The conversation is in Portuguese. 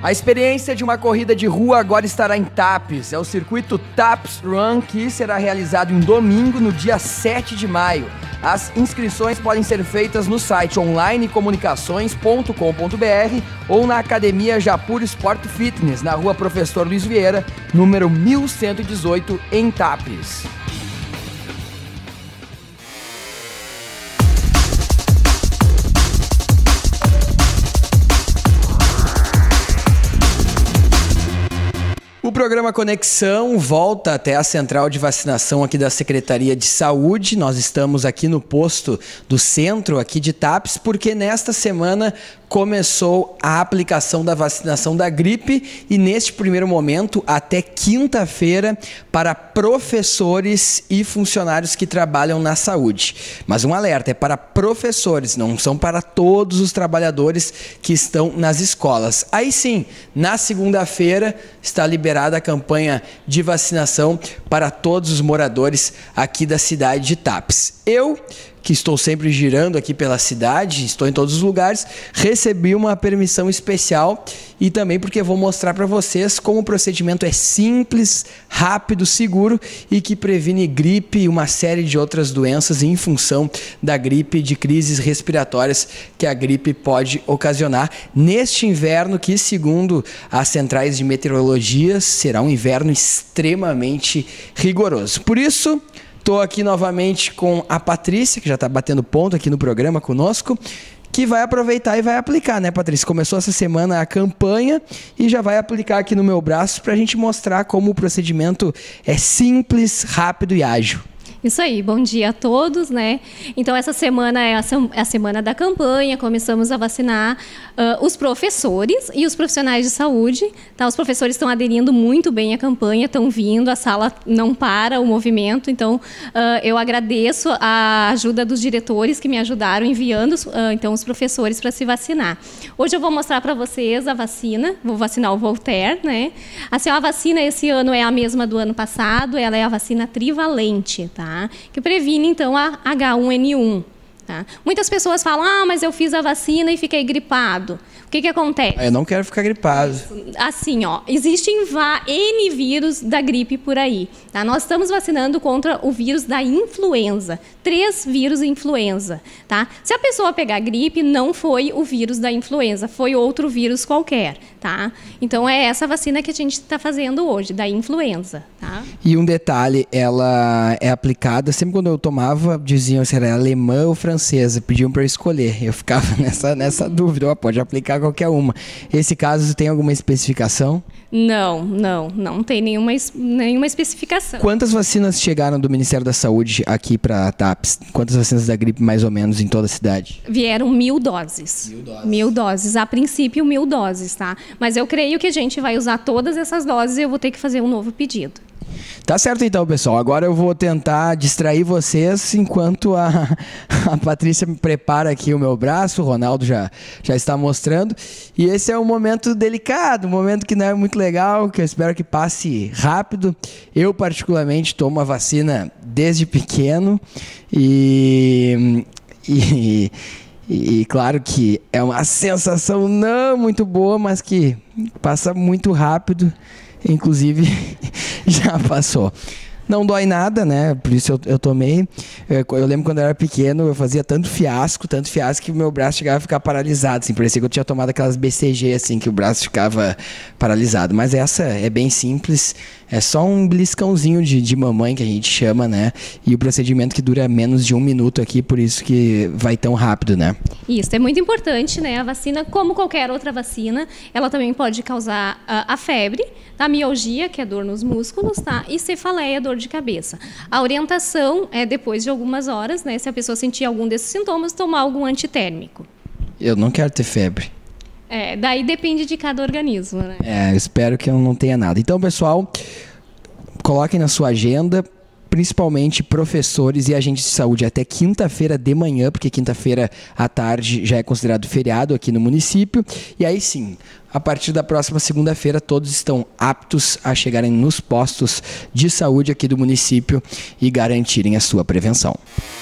A experiência de uma corrida de rua agora estará em Tapes. É o circuito Tapes Run, que será realizado em domingo, no dia 7 de maio. As inscrições podem ser feitas no site onlinecomunicações.com.br ou na Academia Japur Sport Fitness, na rua Professor Luiz Vieira, número 1118, em Tapes. O programa Conexão volta até a central de vacinação aqui da Secretaria de Saúde. Nós estamos aqui no posto do centro aqui de Tapes, porque nesta semana começou a aplicação da vacinação da gripe e neste primeiro momento até quinta-feira para professores e funcionários que trabalham na saúde. Mas um alerta, é para professores, não são para todos os trabalhadores que estão nas escolas. Aí sim, na segunda-feira está liberada a campanha de vacinação para todos os moradores aqui da cidade de Tapes. Eu, que estou sempre girando aqui pela cidade, estou em todos os lugares, recebi uma permissão especial e também porque vou mostrar para vocês como o procedimento é simples, rápido, seguro e que previne gripe e uma série de outras doenças em função da gripe, de crises respiratórias que a gripe pode ocasionar neste inverno que, segundo as centrais de meteorologia, será um inverno extremamente rigoroso. Por isso, estou aqui novamente com a Patrícia, que já está batendo ponto aqui no programa conosco, que vai aproveitar e vai aplicar, né, Patrícia? Começou essa semana a campanha e já vai aplicar aqui no meu braço para a gente mostrar como o procedimento é simples, rápido e ágil. Isso aí, bom dia a todos, né? Então, essa semana é a semana da campanha, começamos a vacinar os professores e os profissionais de saúde, tá? Os professores estão aderindo muito bem à campanha, estão vindo, a sala não para o movimento, então eu agradeço a ajuda dos diretores que me ajudaram enviando então, os professores para se vacinar. Hoje eu vou mostrar para vocês a vacina, vou vacinar o Voltaire, né? Assim, a vacina esse ano é a mesma do ano passado, ela é a vacina trivalente, tá? Que previne, então, a H1N1. Tá? Muitas pessoas falam, mas eu fiz a vacina e fiquei gripado. O que acontece? Eu não quero ficar gripado. Assim, existem N vírus da gripe por aí. Tá? Nós estamos vacinando contra o vírus da influenza. 3 vírus influenza. Tá? Se a pessoa pegar gripe, não foi o vírus da influenza, foi outro vírus qualquer. Tá? Então, é essa vacina que a gente está fazendo hoje, da influenza. Tá? E um detalhe, ela é aplicada, sempre quando eu tomava, diziam se era alemã ou francesa, pediam para eu escolher. Eu ficava nessa dúvida, pode aplicar qualquer uma. Esse caso tem alguma especificação? Não tem nenhuma especificação. Quantas vacinas chegaram do Ministério da Saúde aqui para Tapes? Quantas vacinas da gripe, mais ou menos, em toda a cidade? Vieram 1.000 doses. 1.000 doses. A princípio, 1.000 doses, tá? Mas eu creio que a gente vai usar todas essas doses e eu vou ter que fazer um novo pedido. Tá certo então, pessoal. Agora eu vou tentar distrair vocês enquanto a Patrícia me prepara aqui o meu braço. O Ronaldo já está mostrando. E esse é um momento delicado, um momento que não é muito legal, que eu espero que passe rápido. Eu, particularmente, tomo a vacina desde pequeno e claro que é uma sensação não muito boa, mas que passa muito rápido. Inclusive, já passou. Não dói nada, né? Por isso eu tomei. Eu lembro quando eu era pequeno, eu fazia tanto fiasco que o meu braço chegava a ficar paralisado. Assim, parecia que eu tinha tomado aquelas BCG, assim, que o braço ficava paralisado. Mas essa é bem simples. É só um beliscãozinho de mamãe, que a gente chama, né? E o procedimento que dura menos de 1 minuto aqui, por isso que vai tão rápido, né? Isso, é muito importante, né? A vacina, como qualquer outra vacina, ela também pode causar a febre, a mialgia, que é dor nos músculos, tá? E cefaleia, dor de cabeça. A orientação é depois de algumas horas, né? Se a pessoa sentir algum desses sintomas, tomar algum antitérmico. Eu não quero ter febre. Daí depende de cada organismo, né? Eu espero que eu não tenha nada. Então, pessoal, coloquem na sua agenda, principalmente professores e agentes de saúde, até quinta-feira de manhã, porque quinta-feira à tarde já é considerado feriado aqui no município. E aí sim, a partir da próxima segunda-feira, todos estão aptos a chegarem nos postos de saúde aqui do município e garantirem a sua prevenção.